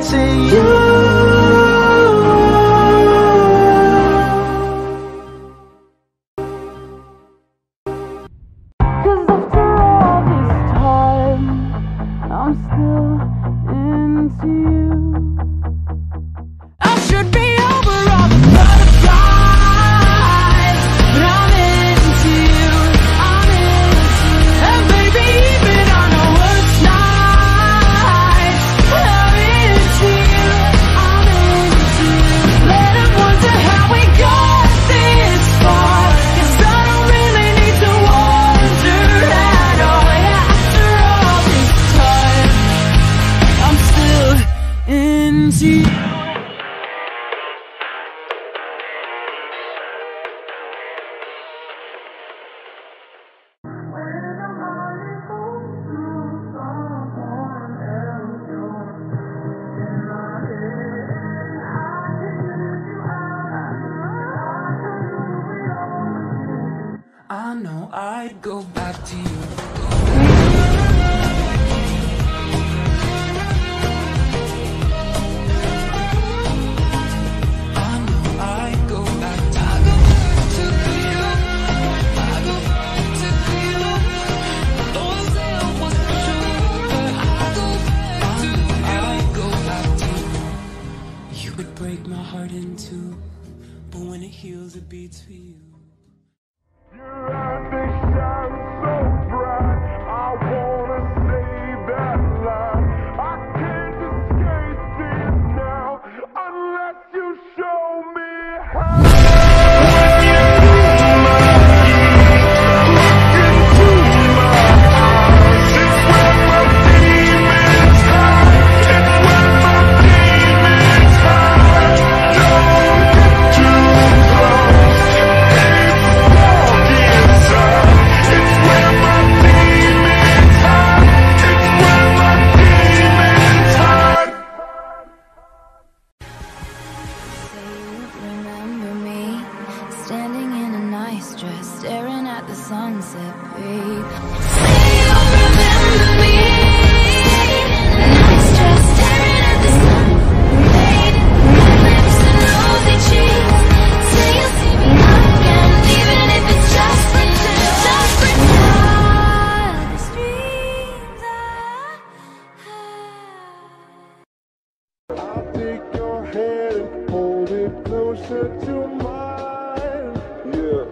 to you. I know I'd go back to you. Break my heart in two, but when it heals, it beats for you. Your eyes, they shine so bright. I wanna say that line. I can't escape this now unless you show me how. Staring at the sunset, babe. I'll take your hand and hold it closer to mine. Yeah.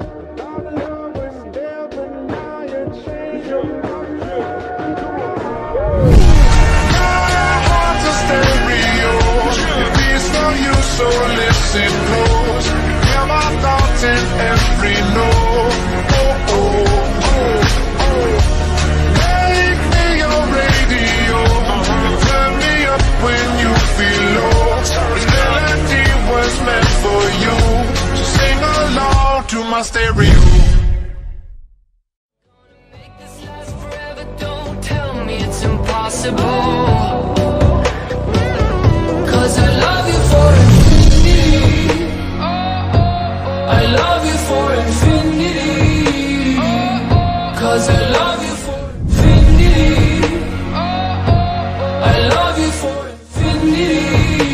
So listen close, hear my thoughts in every note. Oh, oh, oh, oh. Make me your radio, turn me up when you feel low. This melody was meant for you, so sing along to my stereo. Make this last forever, don't tell me it's impossible. 'Cause I love you for infinity. I love you for infinity. 'Cause I love you for infinity. I love you for infinity.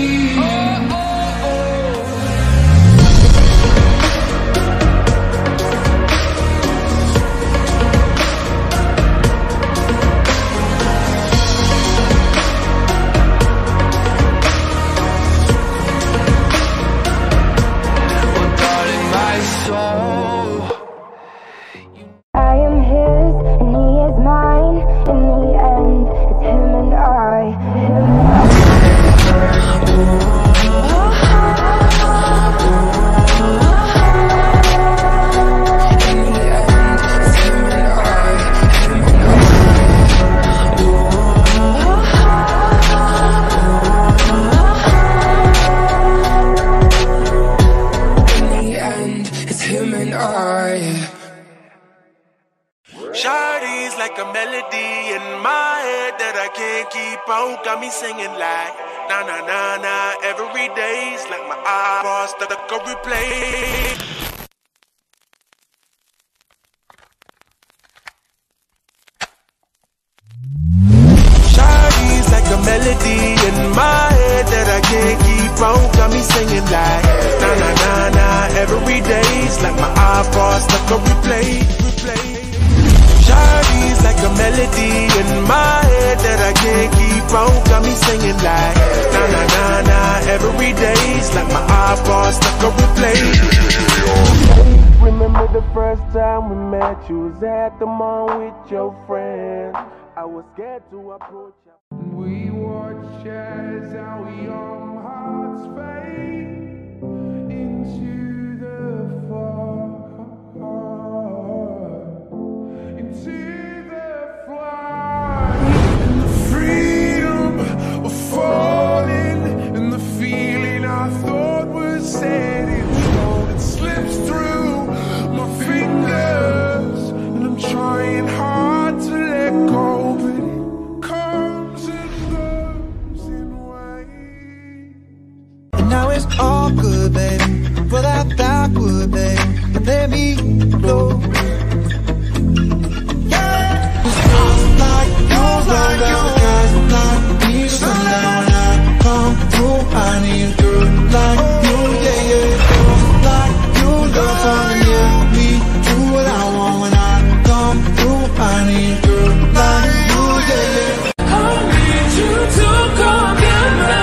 Shawty's like a melody in my head that I can't keep out. Got me singing like na na na na every day's like my eyeballs stuck a replay. Shawty's like a melody in my head melody in my head that I can't keep on. Got me singing like na na na na. Every day's like my iPod stuck on replay. Remember the first time we met? You was at the mall with your friends. I was scared to approach you. We watch as our young hearts fade into the far, into the flight, and the freedom of falling, and the feeling I thought was set in stone. It slips through my fingers, and I'm trying hard to let go, but it comes and goes in waves. And now it's all good, baby. For that backward, baby. Let me go. Yeah. It's like you, like you, guys, like me. So now when I come through, I need a girl like you, yeah, yeah. Like you, love for me, do what I want when I come through. I need a girl like you, yeah, yeah. I need you to come get me.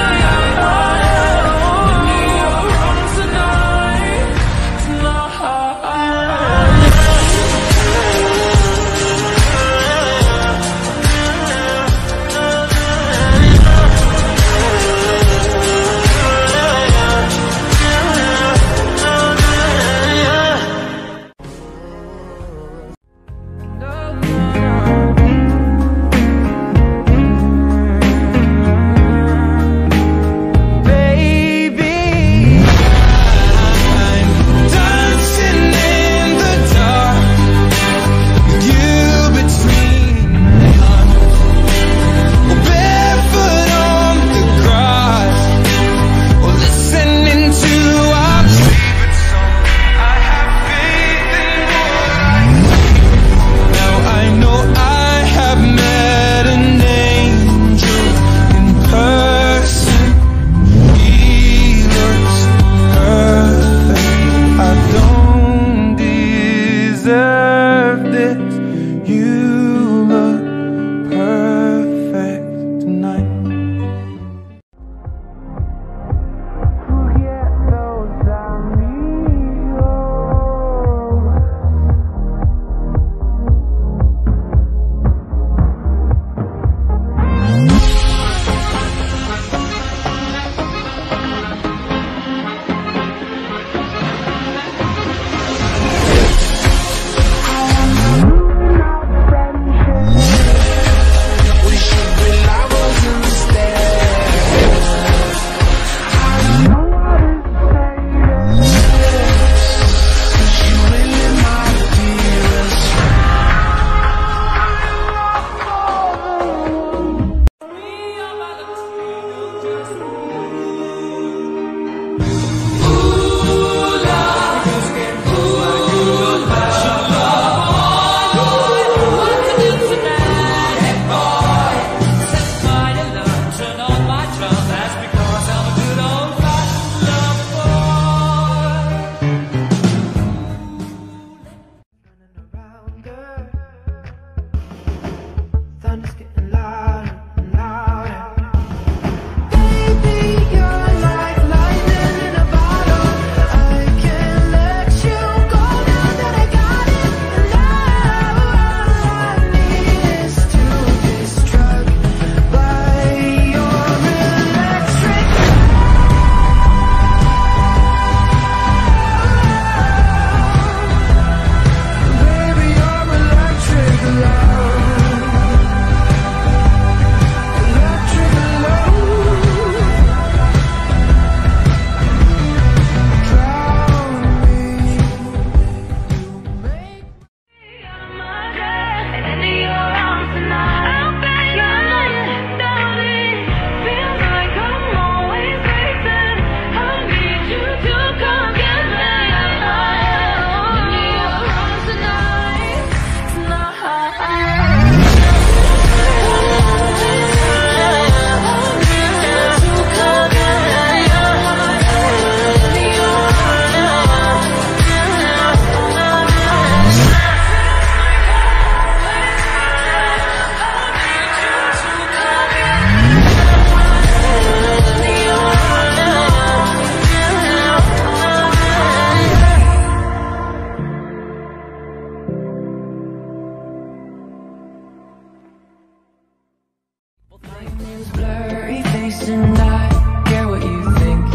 face and I care what you think.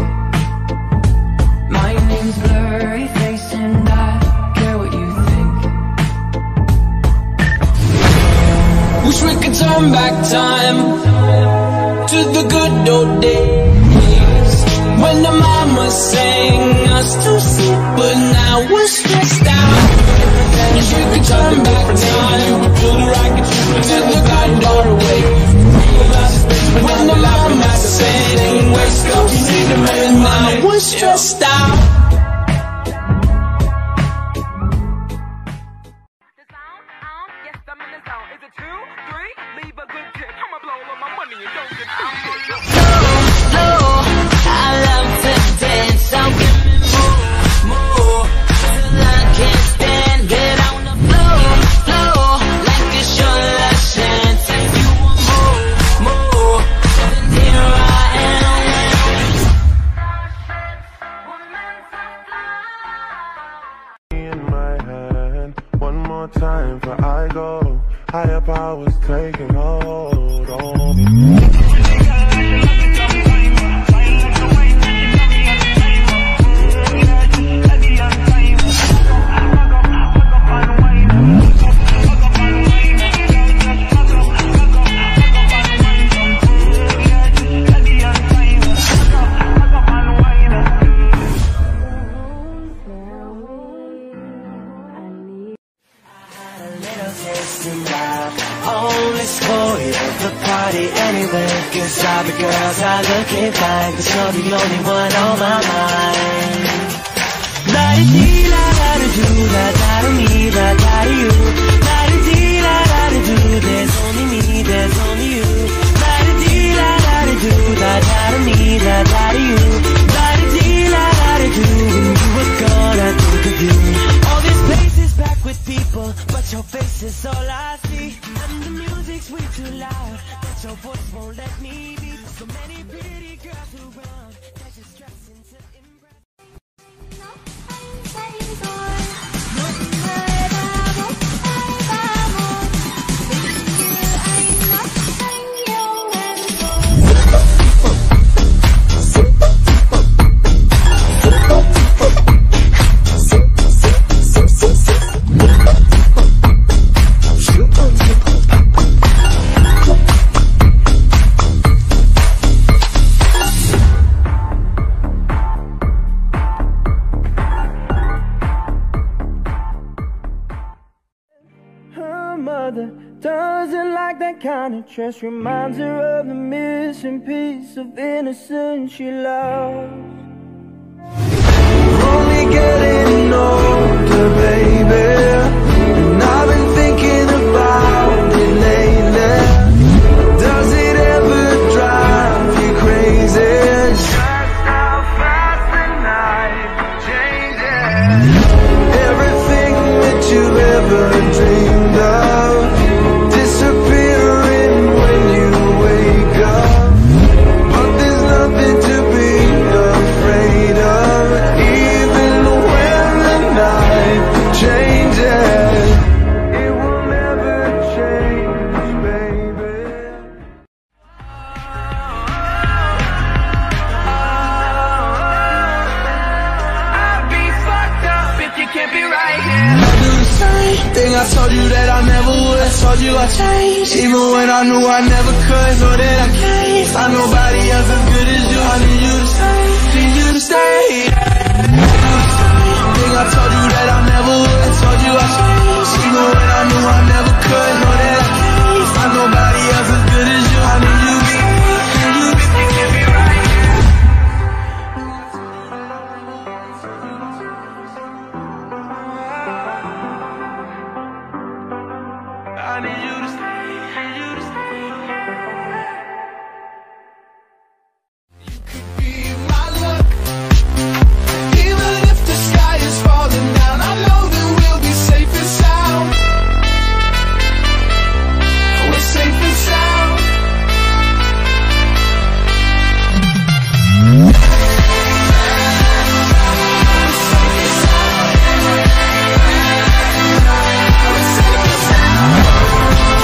My name's blurry face and I care what you think. Wish we could turn back time to the good old days when the mama sang us to sleep, but now we're stressed out. Wish we could turn back time to the good old days when the mama sang wake up, see the man, now we're stressed out. Time for I go, higher powers taking hold on me. Only spoil the party anyway, 'cause all the girls are looking fine, 'cause you're the only one on my mind. La-di-dee, la-da-da-do, la-da-da-me, la-da-da-you. La-di-dee, la-da-da-do, there's only me, there's only you. La-di-dee, la-da-da-do, la-da-da-me, la-da-da-you. La-di-dee, la-da-da-do, when you were gone I think of you. All this place is packed with people, but your face is all I see. And the music's way too loud, that your voice won't let me be. So many pretty girls around, they're just dressing to impress. Mother doesn't like that kind of dress, reminds her of the missing piece of innocence she lost. Only getting older, baby, and I've been thinking about it lately. Does it ever drive you crazy? Just how fast the night changes. Everything that you've ever dreamed of disappearing when you wake up. But there's nothing to be afraid of, even when the night changes. It will never change, baby. I'd be fucked up if you can't be right here. I do the same thing I told you that I never would. I told you I changed, even when I knew I never could. Know that I can't find nobody else as good as you. I need you to stay, need you to stay. Thing I told you that I never would. I told you I changed, even when I knew I never could. Know that I can't find nobody else as good as you. I need you to stay, need you to stay. Can't be right here. I need you to stay, need you to stay. You could be my luck, even if the sky is falling down. I know that we'll be safe and sound. We're safe and sound. We're safe and sound.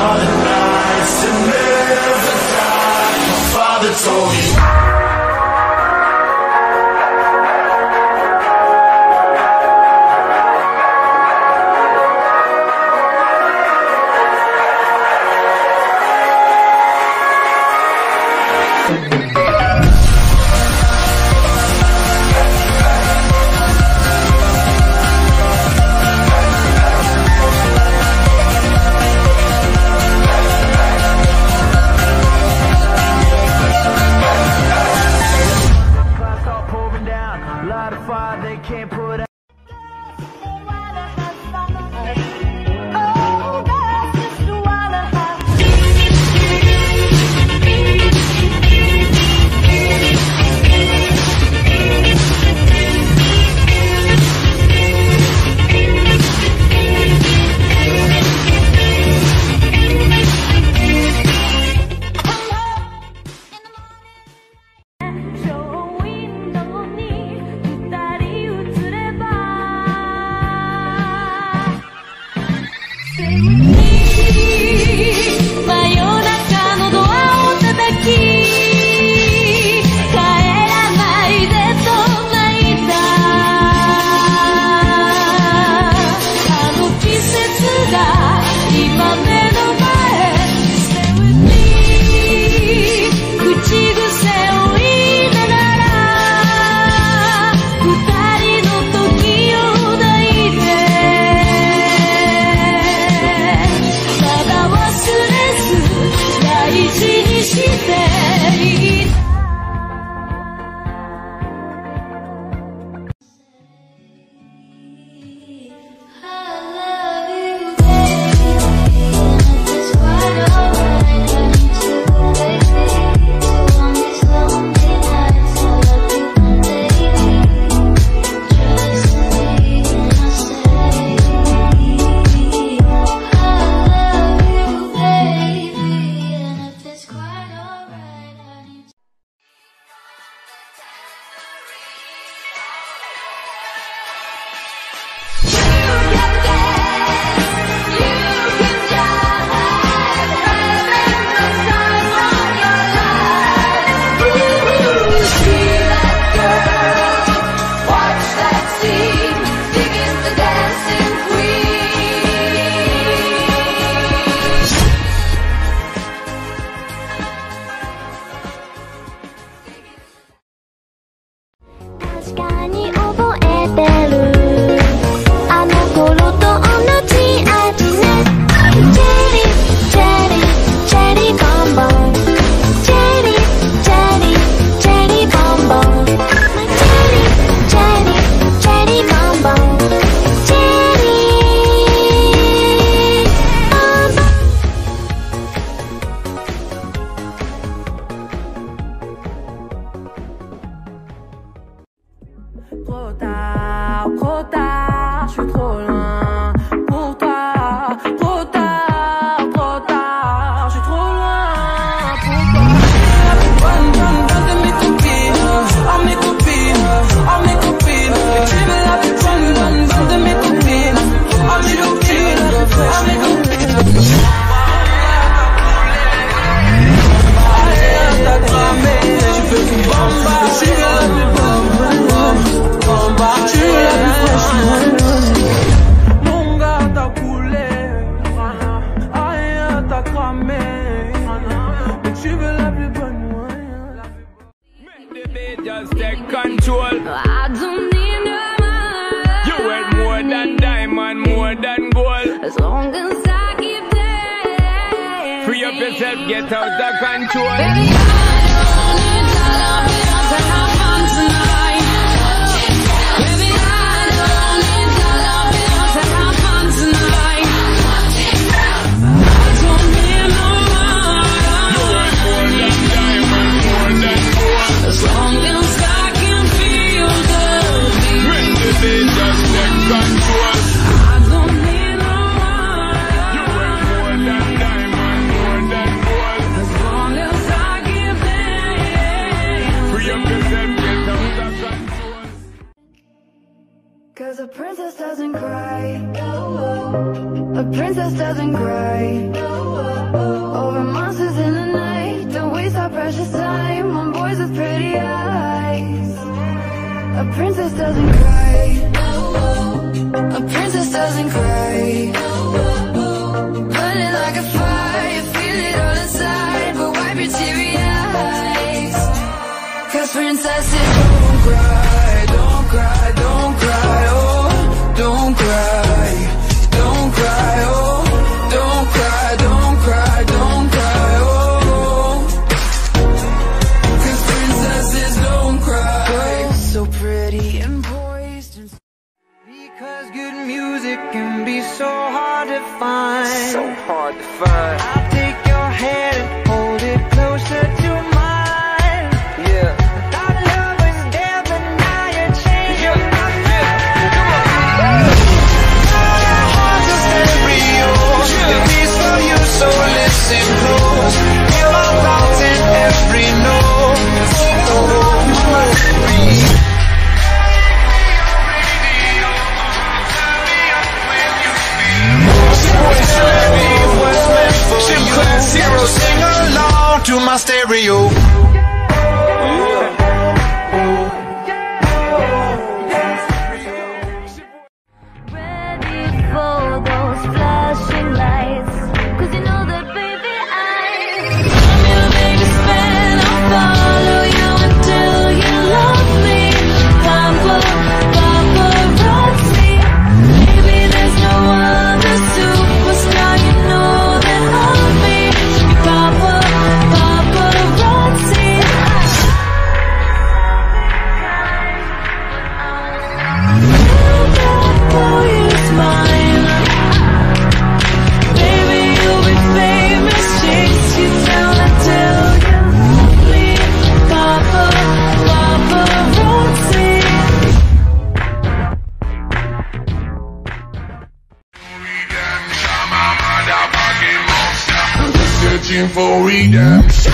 are the nights to never die. My father told me. Just take control. I don't need no money. You worth more than diamond, more than gold. As long as I keep dancing. Free up yourself, get out of control. Baby, I don't need dollar bills to have fun tonight. Baby, I don't need dollar bills to have fun tonight. I don't need no money. You worth more than diamond, more than gold. As long as I can feel the beat. When the day just take control. I don't need no money. You worth more than diamond, more than gold. As long as I give a princess doesn't cry. A princess doesn't cry. Over monsters in the night. Don't waste our precious time on boys with pretty eyes. A princess doesn't cry. A princess doesn't cry. Burning like a fire, feel it all inside, but wipe your teary eyes. 'Cause princesses don't cry, don't cry, don't cry, oh, don't cry, don't cry, oh, don't cry, don't cry, don't cry, oh. 'Cause princesses don't cry. Girls so pretty and poised and because good music can be so hard to find. So hard to find. I'll take your hand and hold it closer to mine. Yeah. Thought love was there, but now you're changing my mind. My heart's a stereo. It beats for you, so listen close. Hear my thoughts in every note. Sing along to my stereo. Ready for those flashing lights. 'Cause you know that, baby, I'm your biggest fan. I'll follow you until you love me. Paparazzi. Baby, there's no other superstar you know that love me. Paparazzi. Oh, you smile. Baby, you'll be famous. Chase you down until you love me. Paparazzi. Searching for redemption.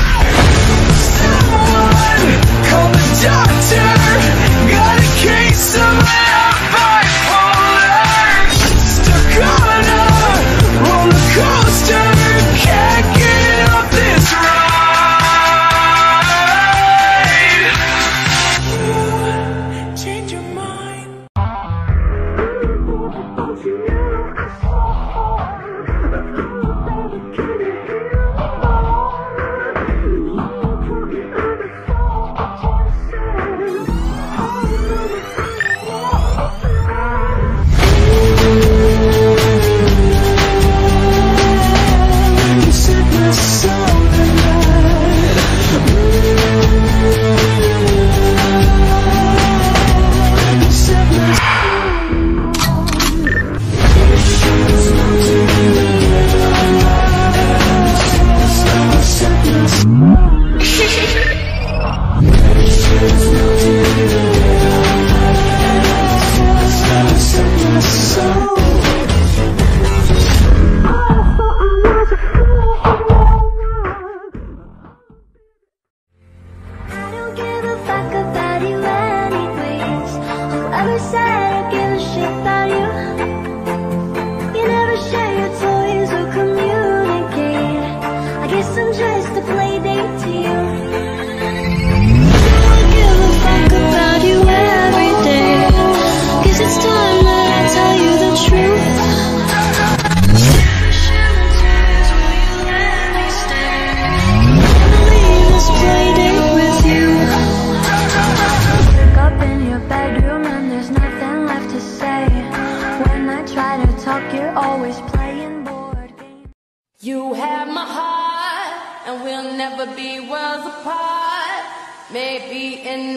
Call the doctor. Got a case of bipolar. Stuck on a roller coaster. Can't get off this ride. Change your mind. You have my heart, and we'll never be worlds apart. Maybe in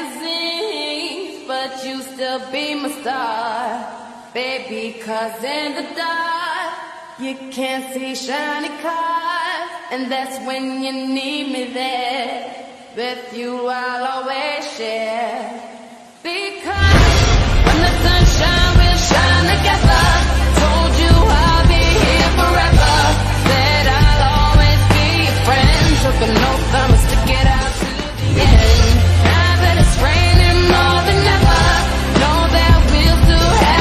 magazines, but you still be my star. Baby, 'cause in the dark, you can't see shiny cars. And that's when you need me there. With you I'll always share. Because when the sunshine will shine together. Told you I'll be here forever. Said I'll always be your friend. Took an oath, I'ma stick it out to the end. Now that it's raining more than ever, know that we'll still have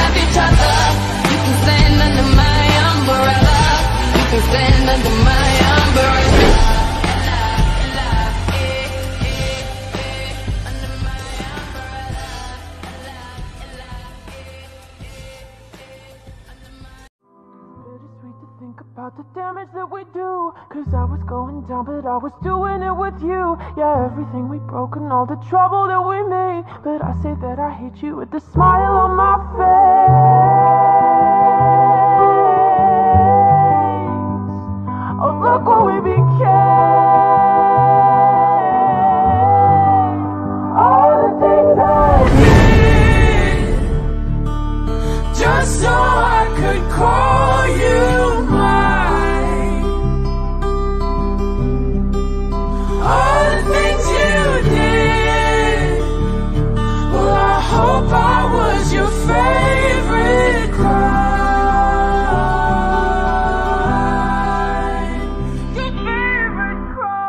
about the damage that we do. Cause I was going down, but I was doing it with you. Yeah, everything we broke and all the trouble that we made. But I say that I hate you with the smile on my face. Oh, look what we became. All the things I did just so I could call you mine. All the things you did, well, I hope I was your favorite crime. Your favorite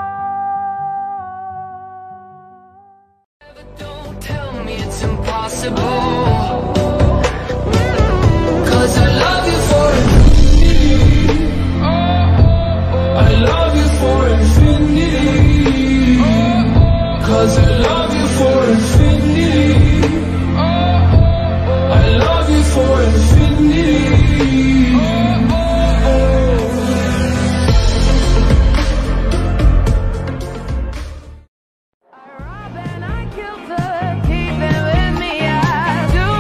crime. Don't tell me it's impossible. Cause I love you for infinity. I love you for infinity. Cause I love you for infinity. I love you for infinity. I robbed and I killed her, keep it with me, I do.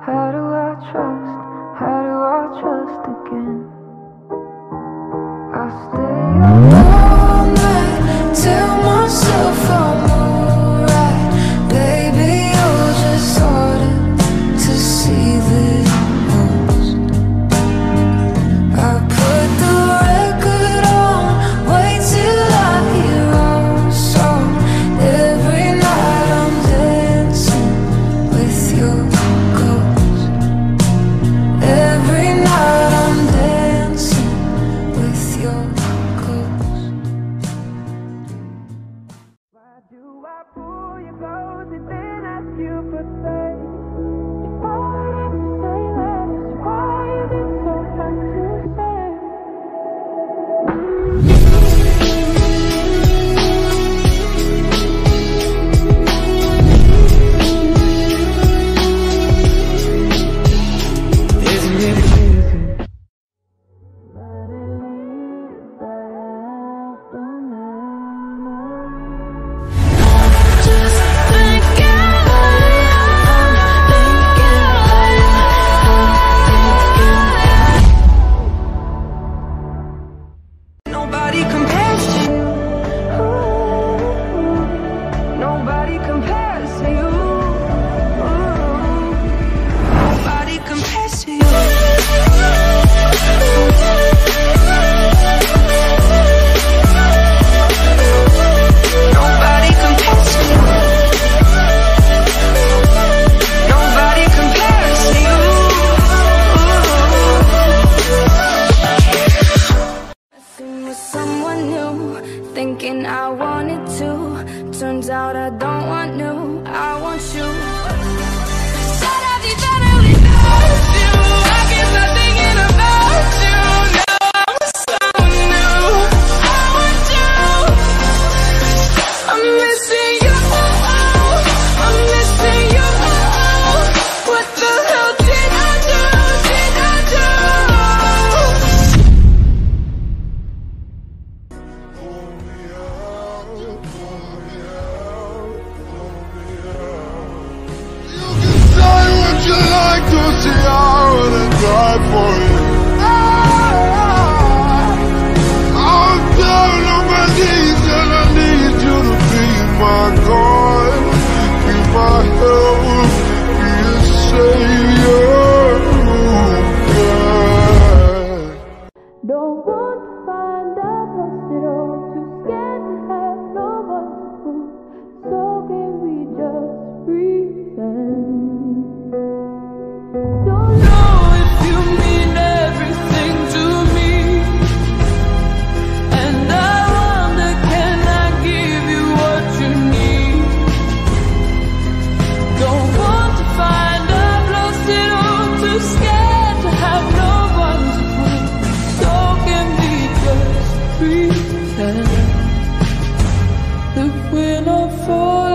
How do I trust? How do I trust again? I stay up all night, tell myself I'm alright. Baby, you're just harder to see than most. I put the record on, wait till I hear our song. Every night I'm dancing with your ghost. Every night I'm dancing with your ghost. Why do I pull you close and then ask you for space? If all it is to say that is, why is it so hard to say? Isn't it crazy? Let it leave that the memory. Just thinking nobody compares to you. Nobody compares to you. Nobody compares to you. Nobody compares to you. Nobody compares to you. Messing with someone new, thinking I wanted to. Turns out I don't want new, I want you. Should I be better without you? I guess I'm thinking about you. Now I'm so new. I want you. I'm missing you. I'm missing you. What the hell did I do? Did I do? Say what you like to see, I would die for you. I'm down on my knees and I need you to be my God, be my help, be a savior. Yeah. Don't want to find out lost it all. Too scared to have no one to prove. So can we just pretend? Don't know if you mean everything to me, and I wonder, can I give you what you need? Don't want to find out lost it all. Too scared to have no one to prove. So can we just pretend that we're not for